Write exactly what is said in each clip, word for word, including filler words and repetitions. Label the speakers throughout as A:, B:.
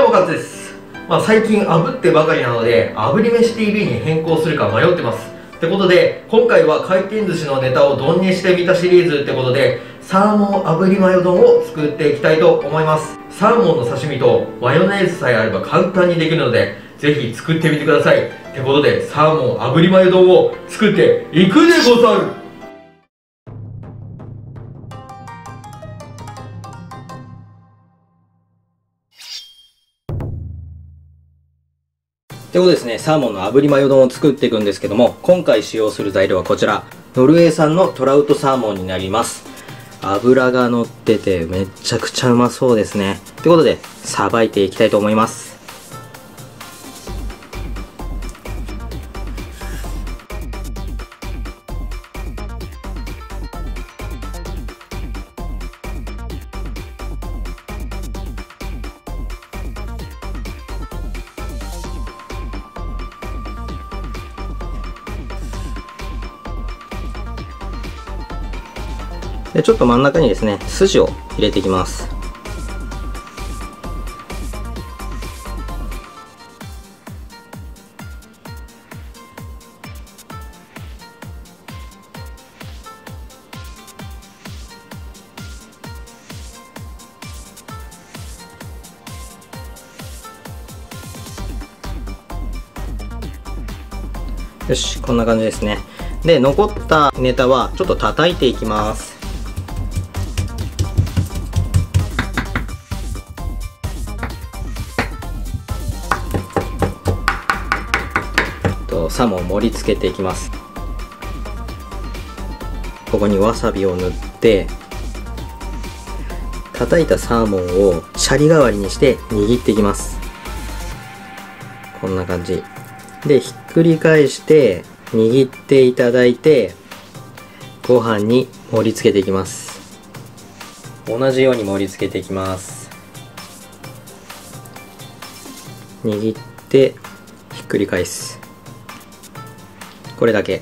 A: もかつです。まあ、最近炙ってばかりなので、炙り飯 ティーブイ に変更するか迷ってます。ってことで、今回は回転寿司のネタを丼にしてみたシリーズってことで、サーモン炙りマヨ丼を作っていきたいと思います。サーモンの刺身とマヨネーズさえあれば簡単にできるので、ぜひ作ってみてください。ってことで、サーモン炙りマヨ丼を作っていくでござる。ということですね、サーモンの炙りマヨ丼を作っていくんですけども、今回使用する材料はこちら、ノルウェー産のトラウトサーモンになります。脂が乗っててめちゃくちゃうまそうですね。ということで、さばいていきたいと思います。でちょっと真ん中にですね、筋を入れていきます。よし、こんな感じですね。で、残ったネタはちょっと叩いていきます。サーモンを盛り付けていきます。ここにわさびを塗って、叩いたサーモンをシャリ代わりにして握っていきます。こんな感じでひっくり返して握っていただいて、ご飯に盛り付けていきます。同じように盛り付けていきます。握ってひっくり返す。これだけ。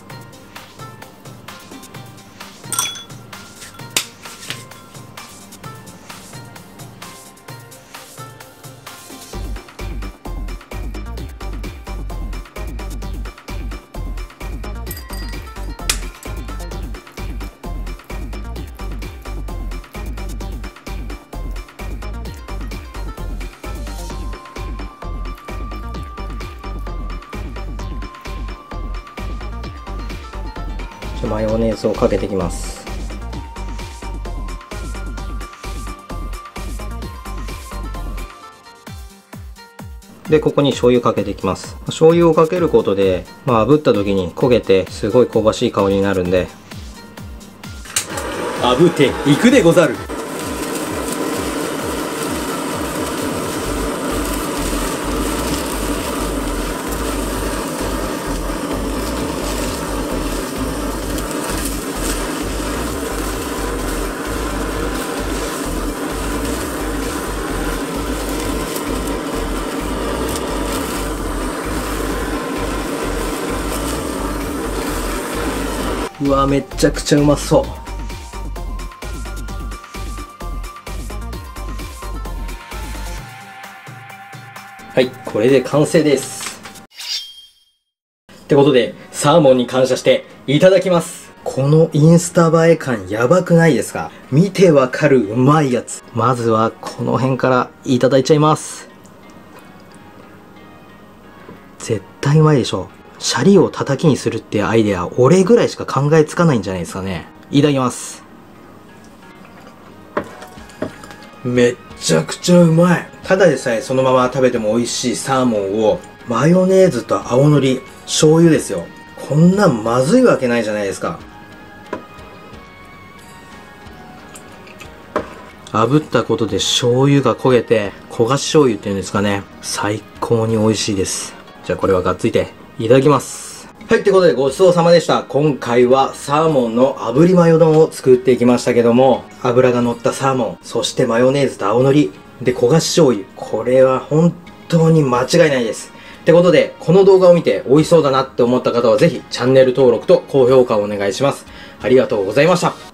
A: マヨネーズをかけていきます。で、ここに醤油かけていきます。醤油をかけることで、まあ、炙った時に焦げてすごい香ばしい香りになるんで、炙っていくでござる。うわ、めっちゃくちゃうまそう。はい、これで完成です。ってことで、サーモンに感謝していただきます。このインスタ映え感やばくないですか？見てわかるうまいやつ。まずはこの辺からいただいちゃいます。絶対うまいでしょ。シャリを叩きにするってアイデア、俺ぐらいしか考えつかないんじゃないですかね。いただきます。めっちゃくちゃうまい。ただでさえそのまま食べても美味しいサーモンを、マヨネーズと青のり、醤油ですよ。こんなんまずいわけないじゃないですか。炙ったことで醤油が焦げて、焦がし醤油っていうんですかね。最高に美味しいです。じゃあこれはがっついていただきます。はい、ということでごちそうさまでした。今回はサーモンの炙りマヨ丼を作っていきましたけども、脂が乗ったサーモン、そしてマヨネーズと青のり、で焦がし醤油。これは本当に間違いないです。ってことで、この動画を見て美味しそうだなって思った方はぜひチャンネル登録と高評価をお願いします。ありがとうございました。